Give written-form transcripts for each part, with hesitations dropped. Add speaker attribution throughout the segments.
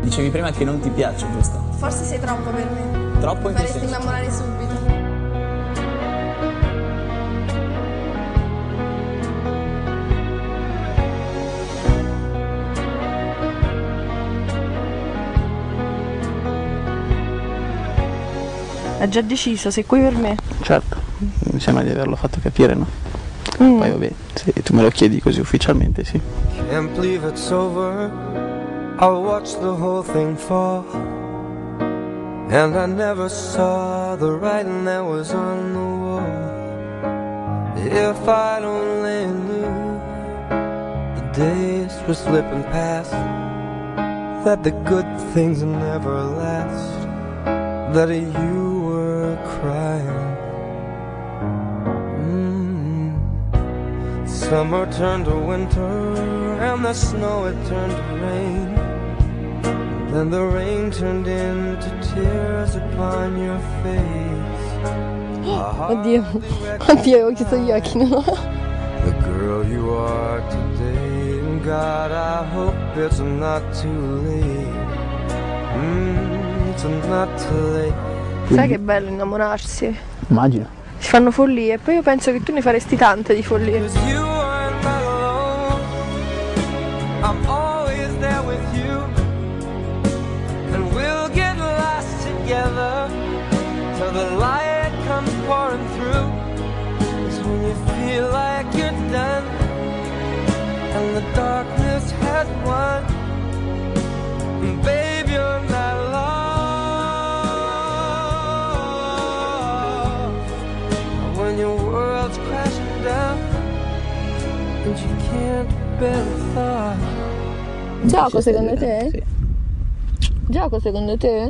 Speaker 1: Dicevi prima che non ti piace, giusto?
Speaker 2: Forse sei troppo per me.
Speaker 1: Troppo in che
Speaker 2: Faresti
Speaker 1: senso?
Speaker 2: innamorare subito.
Speaker 3: Hai già deciso, sei qui per me.
Speaker 1: Certo, mi sembra di averlo fatto capire, no? Poi vabbè, se tu me lo chiedi così ufficialmente, sì.
Speaker 4: Can't believe it's over. I watched the whole thing fall, and I never saw the writing that was on the wall. If I'd only knew the days were slipping past, that the good things never last, that you were crying. Summer turned to winter, and the snow it turned to rain. Then the rain turned into tears upon your face.
Speaker 3: Oddio, oddio, avevo chiuso gli occhi, no?
Speaker 4: The girl you are today, and God, I hope it's not too late. It's not too late.
Speaker 3: Sai che bello innamorarsi?
Speaker 1: Immagino.
Speaker 3: Si fanno follie, e poi io penso che tu ne faresti tante di follie.
Speaker 4: 'Cause you are not alone. I'm always there with you, and we'll get lost together till the light comes pouring through. It's when you feel like you're done and the darkness has won, and babe, you're not lost. When your world's crashing down and you can't bear a thought.
Speaker 3: Gioco secondo te?
Speaker 1: Sì.
Speaker 3: Gioco secondo te?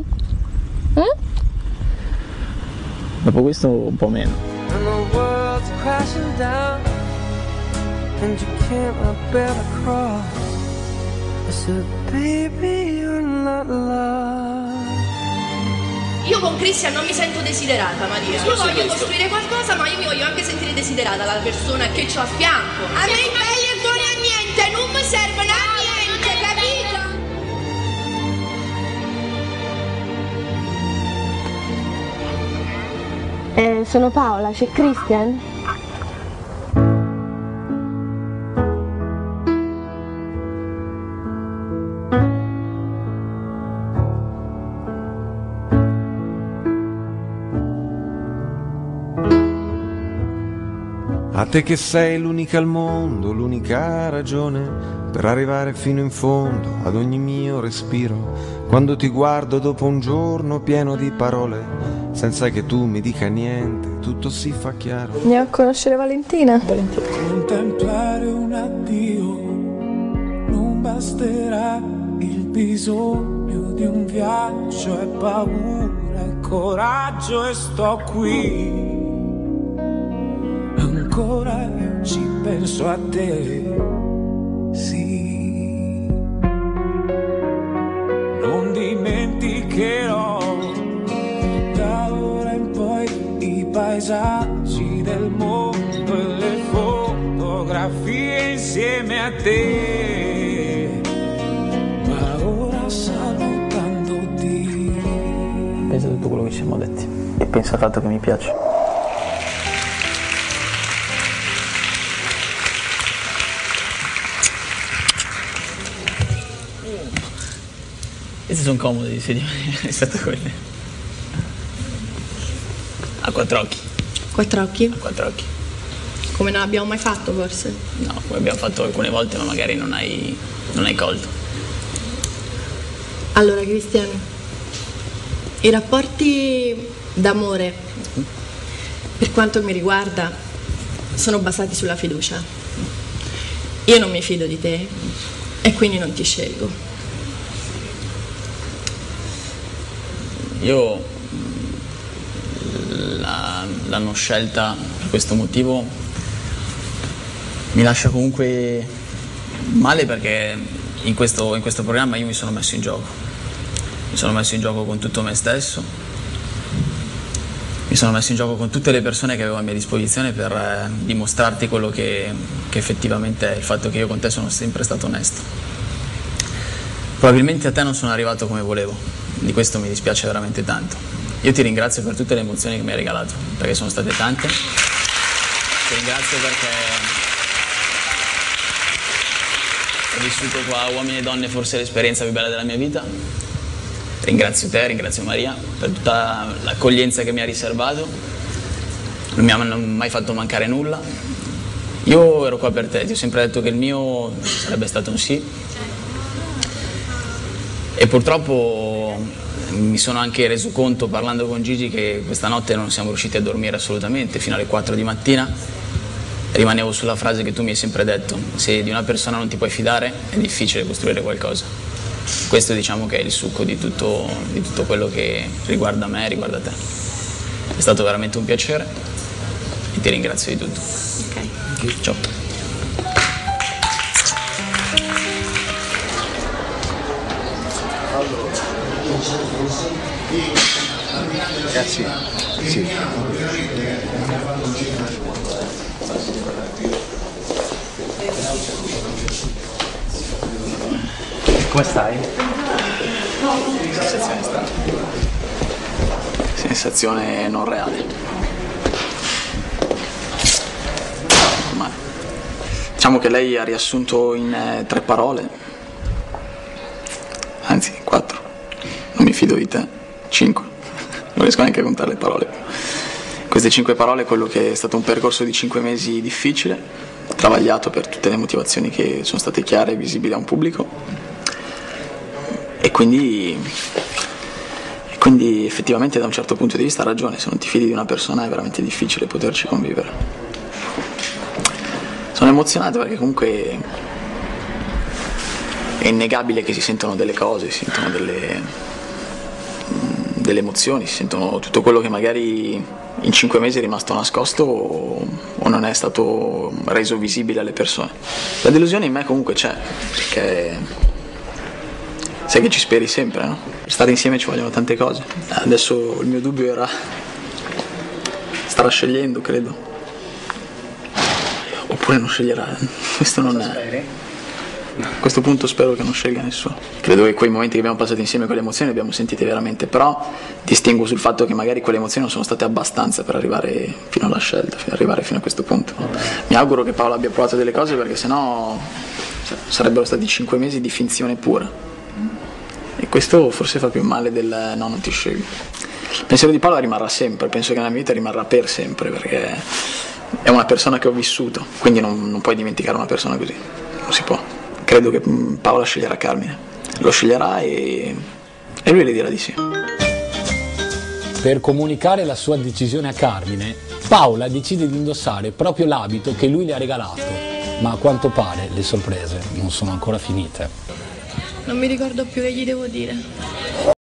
Speaker 1: Dopo questo un po' meno.
Speaker 4: And the world's crashing down and you cannot bear the cross. I said, baby, you're not loved.
Speaker 5: Io con Cristian non mi sento desiderata, Maria. Io voglio costruire qualcosa, ma io mi voglio anche sentire desiderata dalla persona che ho a fianco. A me i belli e buoni a niente, non mi servono a niente, capito?
Speaker 3: Sono Paola, c'è Christian?
Speaker 4: A te che sei l'unica al mondo, l'unica ragione per arrivare fino in fondo ad ogni mio respiro. Quando ti guardo dopo un giorno pieno di parole, senza che tu mi dica niente, tutto si fa chiaro.
Speaker 3: Andiamo a conoscere Valentina?
Speaker 6: Contemplare un addio non basterà, il bisogno di un viaggio è paura e coraggio, e sto qui. Ancora ci penso a te, sì. Non dimenticherò da ora in poi i paesaggi del mondo e le fotografie insieme a te. Ma ora salutandoti,
Speaker 1: Pensa a tutto quello che ci siamo detti e pensa al fatto che mi piace. Questi sono comodi, sì, rispetto a quelli. A quattro occhi.
Speaker 5: Quattro occhi?
Speaker 1: A quattro occhi.
Speaker 5: Come non abbiamo mai fatto, forse?
Speaker 1: No, come abbiamo fatto alcune volte, ma magari non hai colto.
Speaker 5: Allora, Cristian, i rapporti d'amore, per quanto mi riguarda, sono basati sulla fiducia. Io non mi fido di te e quindi non ti scelgo.
Speaker 1: Io l'hanno scelta per questo motivo, mi lascia comunque male perché in questo programma io mi sono messo in gioco. Mi sono messo in gioco con tutto me stesso, mi sono messo in gioco con tutte le persone che avevo a mia disposizione per dimostrarti quello che effettivamente è, il fatto che io con te sono sempre stato onesto. Probabilmente a te non sono arrivato come volevo, di questo mi dispiace veramente tanto. Io ti ringrazio per tutte le emozioni che mi hai regalato, perché sono state tante. Ti ringrazio perché ho vissuto qua, uomini e donne, forse l'esperienza più bella della mia vita. Ringrazio te, ringrazio Maria per tutta l'accoglienza che mi ha riservato. Non mi hanno mai fatto mancare nulla. Io ero qua per te, ti ho sempre detto che il mio sarebbe stato un sì. E purtroppo mi sono anche reso conto, parlando con Gigi, che questa notte non siamo riusciti a dormire assolutamente, fino alle 4 di mattina. Rimanevo sulla frase che tu mi hai sempre detto: se di una persona non ti puoi fidare è difficile costruire qualcosa. Questo diciamo che è il succo di tutto quello che riguarda me e riguarda te. È stato veramente un piacere e ti ringrazio di tutto.
Speaker 5: Ok.
Speaker 1: Ciao.
Speaker 7: Ragazzi, sì. Come stai?
Speaker 1: Sensazione strana. Sensazione non reale. Ma diciamo che lei ha riassunto in 3 parole, anzi 4. Non mi fido di te. 5. Non riesco neanche a contare le parole. Queste 5 parole, quello che è stato un percorso di 5 mesi difficile, travagliato per tutte le motivazioni che sono state chiare e visibili a un pubblico. E quindi effettivamente da un certo punto di vista ha ragione, se non ti fidi di una persona è veramente difficile poterci convivere. Sono emozionato perché comunque è innegabile che si sentono delle cose, si sentono delle emozioni, si sentono tutto quello che magari in 5 mesi è rimasto nascosto o non è stato reso visibile alle persone. La delusione in me comunque c'è, perché sai che ci speri sempre, no? Per stare insieme ci vogliono tante cose. Adesso il mio dubbio era: starà scegliendo, credo, oppure non sceglierà. Questo non è. A questo punto spero che non scelga nessuno. Credo che quei momenti che abbiamo passato insieme, quelle emozioni, le abbiamo sentite veramente, però distingo sul fatto che magari quelle emozioni non sono state abbastanza per arrivare fino alla scelta, per arrivare fino a questo punto. Mi auguro che Paola abbia provato delle cose, perché sennò sarebbero stati 5 mesi di finzione pura. E questo forse fa più male del no, non ti scegli. Il pensiero di Paola rimarrà sempre, penso che nella mia vita rimarrà per sempre, perché è una persona che ho vissuto, quindi non puoi dimenticare una persona così, non si può. Credo che Paola sceglierà Carmine, lo sceglierà e lui le dirà di sì.
Speaker 8: Per comunicare la sua decisione a Carmine, Paola decide di indossare proprio l'abito che lui le ha regalato, ma a quanto pare le sorprese non sono ancora finite.
Speaker 5: Non mi ricordo più che gli devo dire.